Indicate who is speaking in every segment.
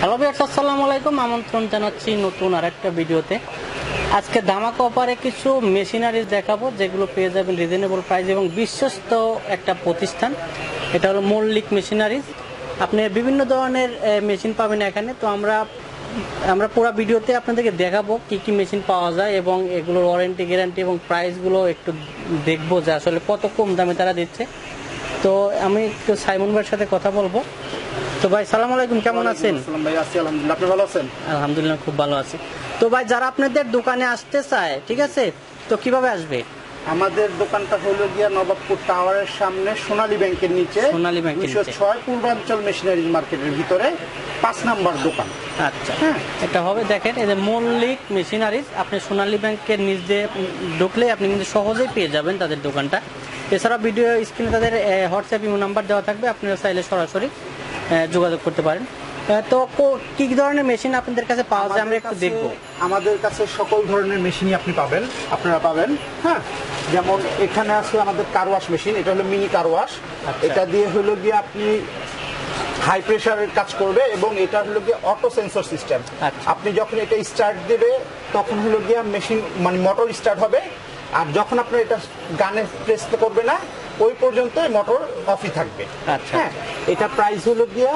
Speaker 1: Hello viewers, আসসালামু আলাইকুম। আমন্ত্রণ জানাচ্ছি নতুন আরেকটা ভিডিওতে। আজকে ধামাকা অফারে কিছু মেশিনারিজ দেখাবো যেগুলো পেয়ে যাবেন রিজনেবল প্রাইস এবং বিশ্বস্ত একটা প্রতিষ্ঠান। এটা হলো মল্লিক মেশিনারিজ। আপনি বিভিন্ন ধরনের মেশিন পাবেন এখানে। তো আমরা পুরো ভিডিওতে আপনাদেরকে দেখাবো কি কি মেশিন পাওয়া যায় এবং এগুলোর ওয়ারেন্টি গ্যারান্টি এবং প্রাইসগুলো একটু দেখবো যে আসলে কত কম দামে তারা দিচ্ছে। তো আমি একটু সাইমন ভাইয়ের সাথে কথা বলবো। তো ভাই সালাম আলাইকুম, কেমন আছেন?
Speaker 2: ভাই আছি আলহামদুলিল্লাহ, আপনি ভালো আছেন?
Speaker 1: আলহামদুলিল্লাহ খুব ভালো আছি। তো ভাই যারা আপনাদের দোকানে আসতে চায়, ঠিক আছে, তো কিভাবে আসবে?
Speaker 2: আমাদের দোকানটা হলো গিয়া নবাবপুর টাওয়ারের সামনে সোনালী ব্যাংকের নিচে, 206 পূর্বাঞ্চল মেশিনারিজ মার্কেটের ভিতরে 5 নাম্বার দোকান।
Speaker 1: আচ্ছা, এটা হবে দেখেন এই যে মল্লিক মেশিনারিজ। আপনি সোনালী ব্যাংকের নিচ দিয়ে ঢুকলে আপনি কিন্তু সহজেই পেয়ে যাবেন তাদের দোকানটা। এছাড়া ভিডিও স্ক্রিনে তাদের হোয়াটসঅ্যাপ ইমো নাম্বার দেওয়া থাকবে, আপনারা চাইলে সরাসরি যোগাযোগ করতে পারেন। তো কি ধরনের মেশিন আপনাদের কাছে পাওয়া যায় আমরা একটু দেখবো।
Speaker 2: আমাদের কাছে সকল ধরনের মেশিনই আপনারা পাবেন। হ্যাঁ, যেমন এখানে আছে আমাদের কার ওয়াশ মেশিন, এটা হলো মিনি কার ওয়াশ। এটা দিয়ে হলো গিয়ে আপনি হাই প্রেসারের কাজ করবে এবং এটা হলো গিয়ে অটো সেন্সর সিস্টেম। আপনি যখন এটা স্টার্ট দেবে তখন হলো গিয়ে মেশিন মানে মোটর স্টার্ট হবে, আর যখন আপনার এটা গানে প্রেস করবে না ওই পর্যন্ত মোটর অফই থাকবে। হ্যাঁ, এটা প্রাইস হলো গিয়া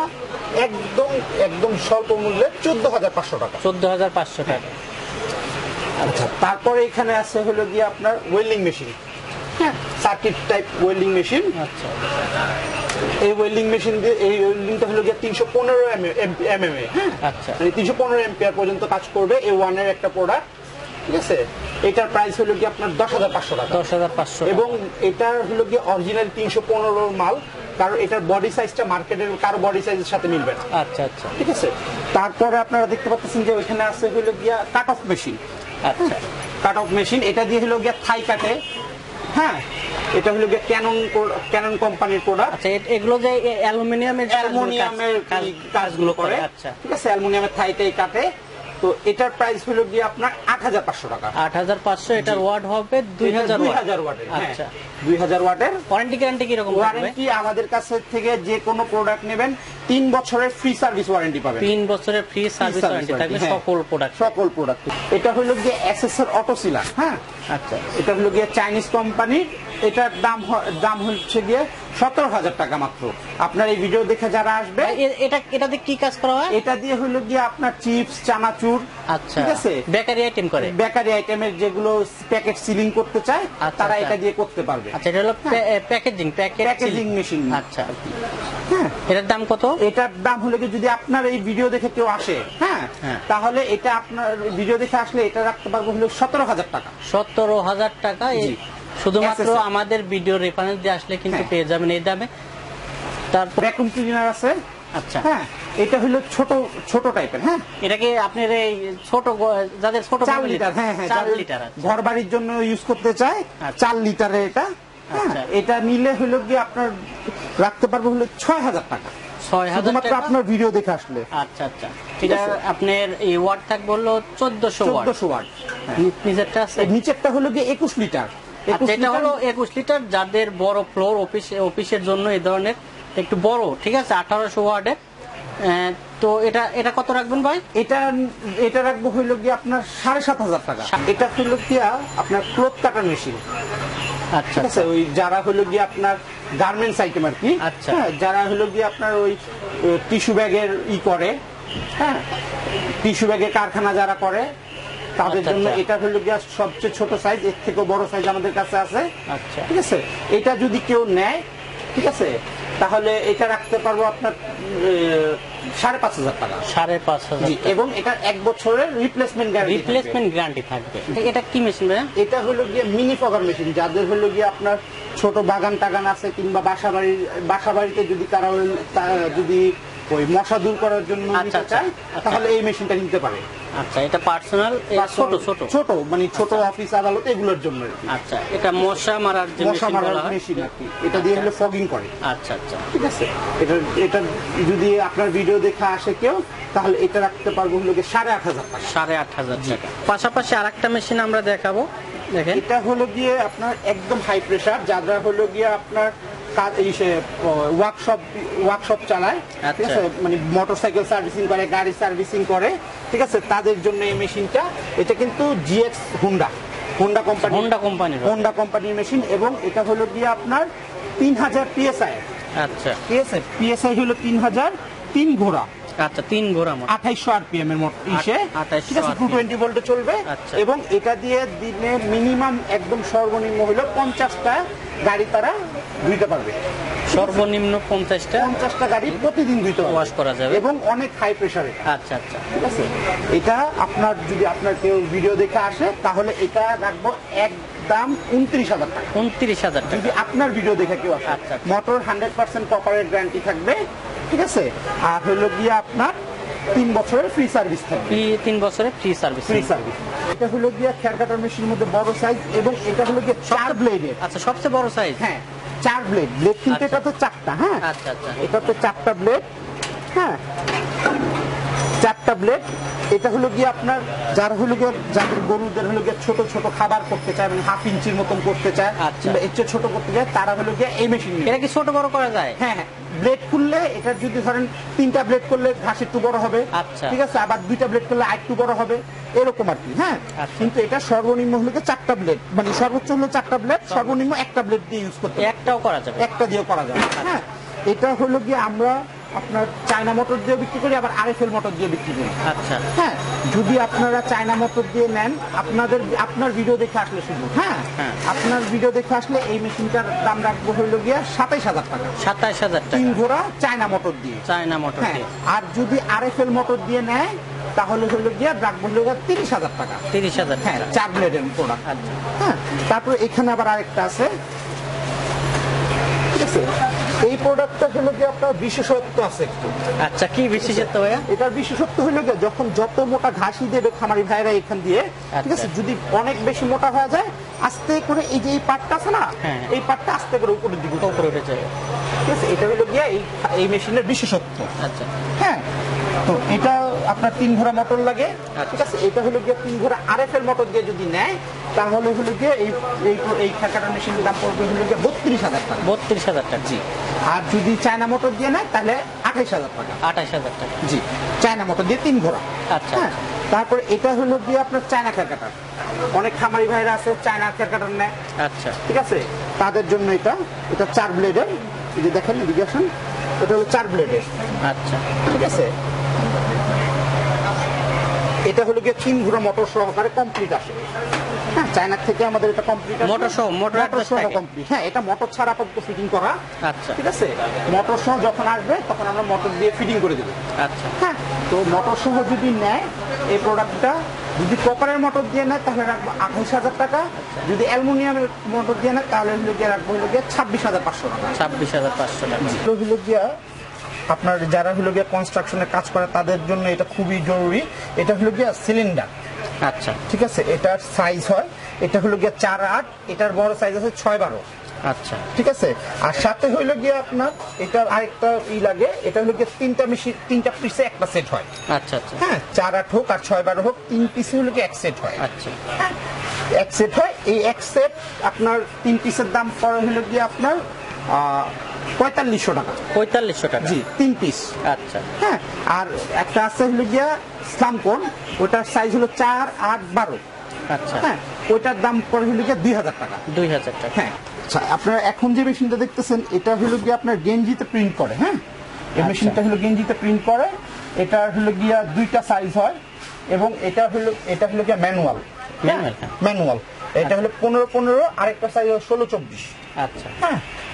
Speaker 2: একদম স্বল্প মূল্যে 14,500 টাকা।
Speaker 1: 14,500 টাকা।
Speaker 2: আচ্ছা, তারপরে এখানে আছে হলো গিয়ে আপনার ওয়েল্ডিং মেশিন। হ্যাঁ, সার্কিট টাইপ ওয়েল্ডিং মেশিন। আচ্ছা, এই ওয়েল্ডিং মেশিন দিয়ে এই ওয়েল্ডিংটা হলো গিয়ে 315 mm। হ্যাঁ, আচ্ছা, 315 এম্পিয়ার পর্যন্ত কাজ করবে। এই ওয়ানের একটা প্রোডাক্ট, ঠিক আছে। এটার প্রাইস হলো কি আপনার 10,500 টাকা। 10,500 এবং এটার হলো কি অরিজিনাল 315 মাল, কারণ এটার বডি সাইজটা মার্কেটের কারো বডি সাইজের সাথে মিলবে না। আচ্ছা আচ্ছা, ঠিক আছে। তারপরে আপনারা দেখতে পাচ্ছেন যে ওইখানে আছে হলো গিয়া কাট অফ মেশিন। আচ্ছা, কাট অফ মেশিন, এটা দিয়ে হলো গিয়া থাই কাটে। হ্যাঁ, এটা হলো গিয়ে ক্যানন কোম্পানির প্রোডাক্ট।
Speaker 1: আচ্ছা, এগুলো যে অ্যালুমিনিয়ামের
Speaker 2: কাজগুলো করে। আচ্ছা, ঠিক আছে, অ্যালুমিনিয়ামের থাইটাই কাটে। তো এটার প্রাইস হলো গিয়ে আপনার 8,500 টাকা। 8,500। এটার ওয়াট হবে 2000 ওয়াটের। আচ্ছা, 2000 ওয়াটের।
Speaker 1: ওয়ারেন্টি গ্যারান্টি কি রকম?
Speaker 2: ওয়ারেন্টি আমাদের কাছে থেকে যে কোনো প্রোডাক্ট নেবেন 3 বছরের ফ্রি সার্ভিস ওয়ারেন্টি পাবেন।
Speaker 1: 3 বছরের ফ্রি সার্ভিস ওয়ারেন্টি থাকবে সকল প্রোডাক্ট।
Speaker 2: এটা হলো গিয়ে এসএসআর অটো সিলার। হ্যাঁ, আচ্ছা, এটা হলো গিয়ে চাইনিজ কোম্পানি। এটার দাম হচ্ছে গিয়ে 17,000 টাকা মাত্র। আপনার এই ভিডিও দেখে যারা আসবে,
Speaker 1: এটাতে কি কাজ করা হয়?
Speaker 2: এটা দিয়ে হলো গিয়ে আপনার চিপস, চানাচুর,
Speaker 1: আচ্ছা, ঠিক আছে, বেকারি আইটেম করে। বেকারি
Speaker 2: আইটেমের যেগুলো প্যাকেট সিলিং করতে চায় তারা এটা দিয়ে করতে পারবে।
Speaker 1: আচ্ছা, এটা হলো প্যাকেজিং মেশিন। আচ্ছা,
Speaker 2: হ্যাঁ,
Speaker 1: এটার দাম কত?
Speaker 2: এটার দাম হলো কি যদি আপনার এই ভিডিও দেখে কেউ আসে, হ্যাঁ, তাহলে এটা আপনার ভিডিও দেখে আসলে এটা রাখতে পারবো হলো 17,000 টাকা।
Speaker 1: 17,000 টাকা শুধুমাত্র আমাদের ভিডিও রেফারেন্স দিয়ে আসলে কিন্তু পেয়ে যাবেন এই দামে। তারপর
Speaker 2: ভ্যাকুয়াম ক্লিনার আছে। আচ্ছা, হ্যাঁ, এটা হলো ছোট টাইপের। হ্যাঁ,
Speaker 1: এটাকে আপনার এই ছোট যাদের ছোট
Speaker 2: 4 লিটার। হ্যাঁ হ্যাঁ, 4 লিটার ঘর বাড়ির জন্য ইউজ করতে চায়, 4 লিটারের এটা। আচ্ছা, এটা নিলে হলো কি আপনার রাখতে পারবো হলো 6,000 টাকা। 6,000 টাকা আপনার ভিডিও দেখে আসলে।
Speaker 1: আচ্ছা আচ্ছা, এটা আপনার এই ওয়াট থাকবে হলো 1400 ওয়াট। নিচেরটা আছে,
Speaker 2: নিচেরটা হলো কি 21 লিটার।
Speaker 1: এটা হলো 21 লিটার যাদের বড় ফ্লোর অফিসের জন্য এই ধরনের একটু বড়, ঠিক আছে, 1800 ওয়াটের। তো এটা কত রাখবেন ভাই?
Speaker 2: এটা রাখবো হইলো গিয়ে আপনার 7,500 টাকা। এটা হইলো গিয়া আপনার ক্লথ কাটার মেশিন। আচ্ছা, ঠিক আছে, ওই যারা হলো গিয়ে আপনার গার্মেন্টস আইটেম আর কি। আচ্ছা, যারা হলো গিয়ে আপনার ওই টিস্যু ব্যাগের করে, হ্যাঁ, টিস্যু ব্যাগের কারখানা যারা করে তাদের জন্য এটা হলো গিয়া সবচেয়ে ছোট সাইজ। এর থেকেও বড় সাইজ আমাদের কাছে আছে। আচ্ছা, ঠিক আছে, এটা যদি কেউ নেয়, ঠিক আছে, তাহলে এটা রাখতে পারবো আপনার 5,500 টাকা।
Speaker 1: 5,500,
Speaker 2: এবং এটা 1 বছরের রিপ্লেসমেন্ট
Speaker 1: গ্যারান্টি থাকবে। এটা কি মেশিন ভাই?
Speaker 2: এটা হলো গিয়ে মিনি ফগার মেশিন। যাদের হলো গিয়ে আপনার ছোট বাগান টাগান আছে কিংবা বাসা বাড়িতে যদি তারা যদি ওই মশা দূর করার জন্য নিতে চায় তাহলে এই মেশিনটা নিতে পারে।
Speaker 1: আচ্ছা, এটা পার্সোনাল ছোট মানে ছোট অফিস আদালত এগুলোর জন্য। আচ্ছা, এটা মশা মারার
Speaker 2: মেশিন আর কি। এটা দিয়ে হলো ফগিং করে।
Speaker 1: আচ্ছা আচ্ছা,
Speaker 2: ঠিক আছে। এটা যদি আপনার ভিডিও দেখে আসে কেউ তাহলে এটা রাখতে পারবো হলো 8,500 টাকা।
Speaker 1: 8,500 টাকা। পাশাপাশি আরেকটা মেশিন আমরা দেখাবো। দেখেন,
Speaker 2: এটা হলো গিয়ে আপনার একদম হাই প্রেসার। যারা হলো গিয়ে আপনার ওয়ার্কশপ চালায়, ঠিক আছে, মানে মোটরসাইকেল সার্ভিসিং করে, গাড়ি সার্ভিসিং করে, ঠিক আছে, তাদের জন্য এই মেশিনটা। এটা কিন্তু জিএক্স হোন্ডা কোম্পানির মেশিন, এবং এটা হলো গিয়ে আপনার 3000 পিএসআই।
Speaker 1: আচ্ছা,
Speaker 2: ঠিক আছে, পিএসআই হলো 3003 ঘোড়া।
Speaker 1: আচ্ছা, 3 ঘোড়া,
Speaker 2: 2800 আরপিএম এর মোট ইসে, ঠিক আছে, 220 ভোল্টে চলবে।
Speaker 1: আচ্ছা।
Speaker 2: এবং এটা দিয়ে দিনে মিনিমাম একদম সর্বনিম্ন হলো 50টা গাড়ি তারা ধুইতে পারবে।
Speaker 1: সর্বনিম্ন 50টা
Speaker 2: গাড়ি প্রতিদিন ধুইতে
Speaker 1: ওয়াশ করা যাবে,
Speaker 2: এবং অনেক হাই প্রেসারে।
Speaker 1: আচ্ছা আচ্ছা,
Speaker 2: ঠিক আছে। এটা যদি আপনার কেউ ভিডিও দেখে আসে, তাহলে এটা রাখবো একদম 29,000 টাকা।
Speaker 1: 29,000 টাকা
Speaker 2: যদি আপনার ভিডিও দেখে কেউ আসে।
Speaker 1: আচ্ছা।
Speaker 2: মোটর 100% কপারের গ্যারান্টি থাকবে, ঠিক আছে। আর হলো গিয়ে আপনার 3 বছরের ফ্রি সার্ভিস থাকবে।
Speaker 1: 3 বছরের ফ্রি সার্ভিস।
Speaker 2: এটা হলো গিয়ে খেয়ার কাটার মেশিনের মধ্যে বড় সাইজ, এবং এটা হলো গিয়ে 4 ব্লেডের।
Speaker 1: আচ্ছা, সবচেয়ে বড় সাইজ।
Speaker 2: হ্যাঁ, 4 ব্লেড কিন্তু এটা তো 4টা। হ্যাঁ,
Speaker 1: আচ্ছা আচ্ছা,
Speaker 2: এটা তো 4টা ব্লেড। হ্যাঁ, 4টা ব্লেড। এটা হলো গিয়ে আপনার যারা হলো গিয়ে যাদের গরুদের হলো গিয়ে ছোট ছোট খাবার করতে চায়, মানে 1/2 ইঞ্চির মতন করতে চায়, কিংবা এর চেয়ে ছোট করতে চায়, তারা হলো গিয়ে এই মেশিন।
Speaker 1: এটা কি ছোট বড় করা যায়?
Speaker 2: হ্যাঁ হ্যাঁ, ব্লেড খুললে এটা যদি ধরেন 3টা ব্লেড করলে ঘাস একটু বড় হবে।
Speaker 1: আচ্ছা,
Speaker 2: ঠিক আছে, আবার 2টা ব্লেড করলে আরেকটু বড় হবে, এরকম আর কি। হ্যাঁ, কিন্তু এটা সর্বনিম্ন হলো 4টা ব্লেড, মানে সর্বোচ্চ হলো 4টা ব্লেড, সর্বনিম্ন একটা ব্লেড দিয়ে ইউজ করতে,
Speaker 1: একটাও করা যাবে,
Speaker 2: একটা দিয়ে করা যাবে। হ্যাঁ, এটা হলো গিয়ে আমরা আপনার চায়না মোটর দিয়ে বিক্রি করি, আবার আরএফএল মোটর দিয়ে বিক্রি করি।
Speaker 1: আচ্ছা,
Speaker 2: হ্যাঁ, যদি আপনারা চায়না মোটর দিয়ে নেন, আপনার ভিডিও দেখে আসলে শুধু, হ্যাঁ, আপনার ভিডিও দেখে আসলে এই মেশিনটার দাম রাখবো হইলো গিয়ে 27,000 টাকা।
Speaker 1: 27,000 টাকা,
Speaker 2: 3 ঘোড়া চায়না মোটর দিয়ে। আর যদি আরএফএল মোটর দিয়ে নেয়, তাহলে হলো গিয়ে রাখবো হলো 30,000 টাকা।
Speaker 1: 30,000
Speaker 2: হ্যাঁ, 4 ব্লেডের প্রোডাক্ট। হ্যাঁ, তারপরে এখানে আবার আরেকটা আছে। ঠিক আছে, এই প্রোডাক্টটা হলো কি আপনার বিশেষত্ব আছে একটু।
Speaker 1: আচ্ছা, কি বিশেষত্ব ভাইয়া?
Speaker 2: এটার বিশেষত্ব হলো কি, যখন যত মোটা ঘাসই দেবে খামারি ভাইরা এখান দিয়ে, ঠিক আছে, যদি অনেক বেশি মোটা হয়ে যায়, আস্তে করে এই যে এই পার্টটা আছে না, এই পার্টটা আস্তে করে উপরের দিকে
Speaker 1: উপরে উঠে যায়।
Speaker 2: ঠিক আছে, এটা হলো গিয়ে এই মেশিনের বিশেষত্ব।
Speaker 1: আচ্ছা,
Speaker 2: হ্যাঁ, তো এটা আপনার 3 ঘোড়া মোটর লাগে। ঠিক আছে, এটা হলো গিয়ে 3 ঘোড়া আরএফএল মোটর দিয়ে যদি নেয়, তাহলে হলো গিয়ে এই খেকাটার মেশিনের দাম পড়বে হলো গিয়ে 32,000 টাকা।
Speaker 1: 32,000 টাকা,
Speaker 2: জি। আর যদি চায়না মোটর দিয়ে নেয়, তাহলে 28,000 টাকা।
Speaker 1: 28,000 টাকা,
Speaker 2: জি, চায়না মোটর দিয়ে 3 ঘোড়া।
Speaker 1: আচ্ছা,
Speaker 2: তারপরে এটা হলো গিয়ে আপনার চায়না খেকাটার। অনেক খামারি ভাইরা আছে চায়না খেকাটার নেয়।
Speaker 1: আচ্ছা,
Speaker 2: ঠিক আছে, তাদের জন্য এটা 4 ব্লেডের। এই যে দেখেন, এদিকে আসুন, এটা হলো 4 ব্লেডের।
Speaker 1: আচ্ছা,
Speaker 2: ঠিক আছে, এটা হলো গিয়ে 3 ঘোড়া মোটর সহকারে কমপ্লিট আসে। হ্যাঁ, চায়না থেকে আমাদের এটা কমপ্লিট আসে,
Speaker 1: মোটর সহ
Speaker 2: কমপ্লিট। হ্যাঁ, এটা মোটর ছাড়া আপাতত ফিটিং করা।
Speaker 1: আচ্ছা,
Speaker 2: ঠিক আছে, মোটর সহ যখন আসবে তখন আমরা মোটর দিয়ে ফিটিং করে দেব।
Speaker 1: আচ্ছা,
Speaker 2: হ্যাঁ, তো মোটর সহ যদি নেয় এই প্রোডাক্টটা, যদি কপারের মোটর দিয়ে নেয় তাহলে রাখবো 28,000 টাকা। যদি অ্যালুমিনিয়ামের মোটর দিয়ে নেয় তাহলে হলো গিয়ে রাখবো হলো গিয়ে 26,500 টাকা।
Speaker 1: 26,500 টাকা।
Speaker 2: হলো গিয়া আপনার যারা হলো গিয়ে কনস্ট্রাকশনে কাজ করে তাদের জন্য এটা খুবই জরুরি। এটা হলো গিয়া সিলিন্ডার।
Speaker 1: আচ্ছা,
Speaker 2: ঠিক আছে, এটার সাইজ হয়, এটা হলো গিয়া 4/8, এটার বড় সাইজ আছে 6/12।
Speaker 1: আচ্ছা,
Speaker 2: ঠিক আছে, আর সাথে হইলো গিয়ে আপনার এটার আরেকটা লাগে, এটা হলো গিয়ে 3টা পিসে একটা সেট হয়।
Speaker 1: আচ্ছা আচ্ছা,
Speaker 2: হ্যাঁ, 4/8 হোক আর 6/12 হোক, 3 পিসে হলো গিয়ে এক সেট হয়।
Speaker 1: আচ্ছা,
Speaker 2: হ্যাঁ, এক সেট হয়। এই এক সেট আপনার 3 পিসের দাম পড়ে হলো গিয়ে আপনার 4500 টাকা।
Speaker 1: 4500 টাকা,
Speaker 2: জি, 3 পিস।
Speaker 1: আচ্ছা,
Speaker 2: হ্যাঁ, আর একটা আছে হলো গিয়া স্লামকোন, ওটার সাইজ হলো 4/8/12।
Speaker 1: আচ্ছা,
Speaker 2: হ্যাঁ, ওটার দাম পড়ে হলো গিয়ে 2,000 টাকা।
Speaker 1: 2,000 টাকা।
Speaker 2: হ্যাঁ, আচ্ছা, আপনারা এখন যে মেশিনটা দেখতেছেন এটা হলো গিয়ে আপনার গেঞ্জিতে প্রিন্ট করে। হ্যাঁ, এই মেশিনটা হলো গেঞ্জিতে প্রিন্ট করে। এটা হলো গিয়া 2টা সাইজ হয়, এবং এটা হলো গিয়া ম্যানুয়াল। ম্যানুয়াল এটা হলো 15/15, আরেকটা সাইজ হলো 16/24।
Speaker 1: আচ্ছা,
Speaker 2: হ্যাঁ,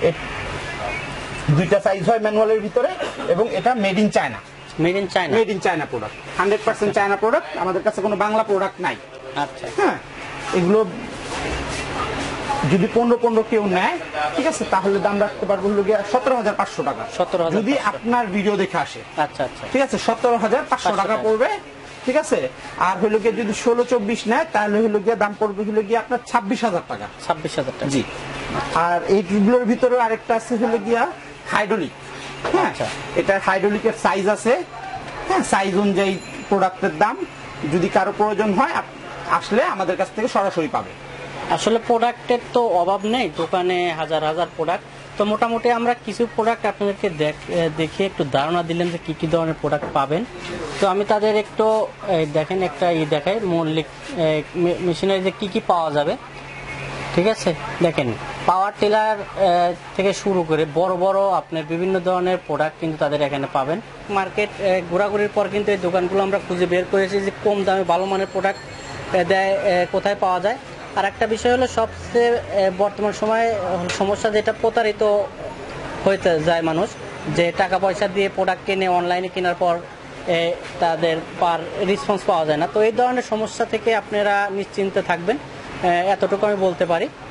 Speaker 2: 2টা সাইজ হয় ম্যানুয়ালের ভিতরে, এবং এটা made in China.
Speaker 1: Made in China
Speaker 2: product, 100% China product. আমাদের কাছে কোনো বাংলা প্রোডাক্ট নাই।
Speaker 1: আচ্ছা,
Speaker 2: হ্যাঁ, এগুলো যদি 15/15 কেউ নেয়, ঠিক আছে, তাহলে দাম রাখতে পারবো হলো গিয়ে 17,500 টাকা।
Speaker 1: 17,500
Speaker 2: যদি আপনার ভিডিও দেখে আসে।
Speaker 1: আচ্ছা আচ্ছা,
Speaker 2: ঠিক আছে, 17,500 টাকা পড়বে। ঠিক আছে, আর হলো গিয়ে যদি 16/24 নেয়, তাহলে হলো গিয়ে দাম পড়বে হলো গিয়ে আপনার 26,000 টাকা।
Speaker 1: 26,000 টাকা,
Speaker 2: জি। আর এইগুলোর ভিতরে আরেকটা আছে হলো গিয়া হাইড্রোলিক। হ্যাঁ, এটা হাইড্রোলিকের সাইজ আছে। হ্যাঁ, সাইজ অনুযায়ী প্রোডাক্টের দাম। যদি কারো প্রয়োজন হয়, আসলে আমাদের কাছ থেকে সরাসরি পাবে।
Speaker 1: আসলে প্রোডাক্টের তো অভাব নেই, দোকানে হাজার হাজার প্রোডাক্ট, তো মোটামুটি আমরা কিছু প্রোডাক্ট আপনাদেরকে দেখে একটু ধারণা দিলাম যে কি ধরনের প্রোডাক্ট পাবেন। তো আমি তাদের একটু দেখেন একটা দেখাই মৌলিক মেশিনারি যে কি পাওয়া যাবে। ঠিক আছে, দেখেন পাওয়ার টিলার থেকে শুরু করে বড় বড় আপনার বিভিন্ন ধরনের প্রোডাক্ট কিন্তু তাদের এখানে পাবেন। মার্কেট ঘোরাঘুরির পর কিন্তু এই দোকানগুলো আমরা খুঁজে বের করেছি যে কম দামে ভালো মানের প্রোডাক্ট দেয় কোথায় পাওয়া যায়। আর একটা বিষয় হলো সবচেয়ে বর্তমান সময়ে সমস্যা যেটা প্রতারিত হইতে যায় মানুষ, যে টাকা পয়সা দিয়ে প্রোডাক্ট কিনে অনলাইনে কেনার পর তাদের পার রেসপন্স পাওয়া যায় না। তো এই ধরনের সমস্যা থেকে আপনারা নিশ্চিন্তে থাকবেন, এতটুকু আমি বলতে পারি।